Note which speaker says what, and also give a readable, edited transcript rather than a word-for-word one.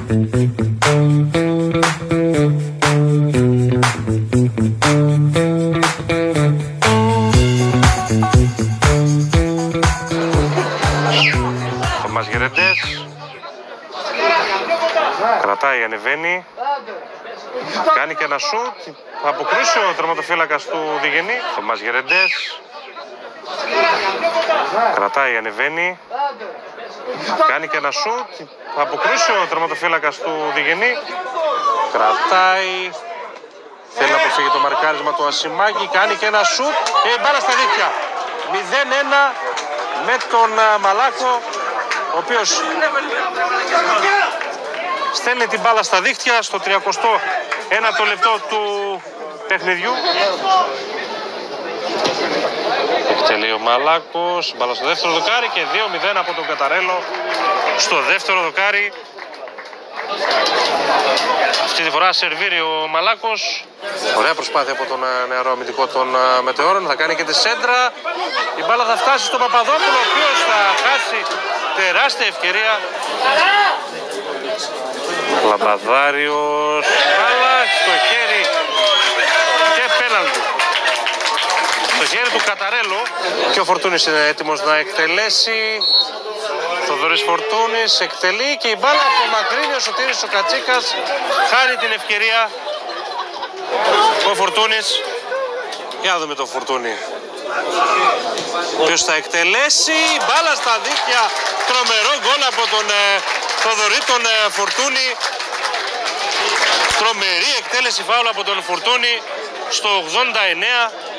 Speaker 1: Κρατάει, ανεβαίνει. Κάνει και ένα σουτ. Θα αποκρούσει ο τερματοφύλακας του Διγενή. Θωμάς Γερεντές. Κρατάει, ανεβαίνει. Κάνει και ένα σουτ. Θα αποκρούσει ο τερματοφύλακας του Διγενή. Κρατάει. Θέλει να αποφύγει το μαρκάρισμα του Ασημάκη. Κάνει και ένα σουτ. Και η μπάλα στα δίχτυα. 0-1 με τον Μαλάκο, ο οποίος στέλνει την μπάλα στα δίχτυα στο 31ο λεπτό του παιχνιδιού. Εκτελεί ο Μαλάκος, μπάλα στο δεύτερο δοκάρι και 2-0 από τον Καταρέλο στο δεύτερο δοκάρι. Αυτή τη φορά σερβίρει ο Μαλάκος. Ωραία προσπάθεια από τον νεαρό αμυντικό των Μετεώρων. Θα κάνει και τη σέντρα. Η μπάλα θα φτάσει στον Παπαδόπουλο, ο οποίος θα χάσει τεράστια ευκαιρία. Λαμπαδάριος, μπάλα στο χέρι και πέναλτι. Στο χέρι του Καταρέλου και ο Φορτούνης είναι έτοιμος να εκτελέσει. Θοδωρής Φορτούνης εκτελεί και η μπάλα απομακρύνει ο Σωτήρης ο Κατσίκας. Χάνει την ευκαιρία ο Φορτούνης. Για να δούμε τον Φορτούνη. Ποιος θα εκτελέσει, μπάλα στα δίχτυα. Τρομερό γκολ από τον Θοδωρή τον Φορτούνη. Τρομερή εκτέλεση φάουλ από τον Φορτούνη στο 89.